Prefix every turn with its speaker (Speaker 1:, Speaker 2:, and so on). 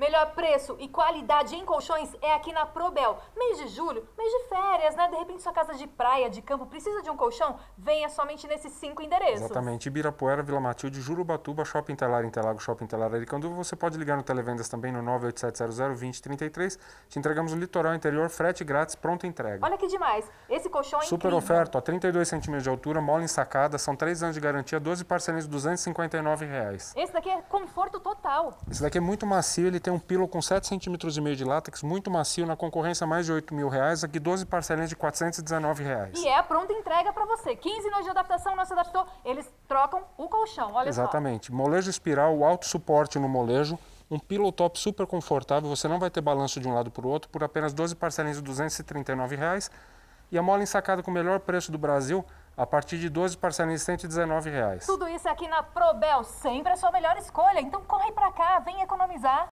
Speaker 1: Melhor preço e qualidade em colchões é aqui na Probel. Mês de julho, mês de férias, né? De repente sua casa de praia, de campo, precisa de um colchão? Venha somente nesses 5 endereços.
Speaker 2: Exatamente. Ibirapuera, Vila Matilde, Jurubatuba, Shopping Telar, Interlagos, Shopping Telar, Aricanduva. Você pode ligar no Televendas também no 987002033. Te entregamos no litoral interior, frete grátis, pronta entrega.
Speaker 1: Olha que demais. Esse colchão é
Speaker 2: Super
Speaker 1: incrível.
Speaker 2: oferta, ó, 32 centímetros de altura, mola ensacada, são 3 anos de garantia, 12 parcelinhas de R$259.
Speaker 1: Esse daqui é conforto total.
Speaker 2: Esse daqui é muito macio, ele tem um pillow com 7,5 centímetros de látex, muito macio, na concorrência mais de R$8.000, aqui 12 parcelinhas de R$419.
Speaker 1: E é a pronta entrega para você. 15 dias de adaptação, não se adaptou, eles trocam o colchão, olha
Speaker 2: Exatamente. Molejo espiral, alto suporte no molejo, um pillow top super confortável, você não vai ter balanço de um lado para o outro, por apenas 12 parcelinhas de R$239. E a mola ensacada com o melhor preço do Brasil, a partir de 12 parcelinhas de R$119.
Speaker 1: Tudo isso aqui na Probel, sempre a sua melhor escolha. Então corre pra cá, vem economizar.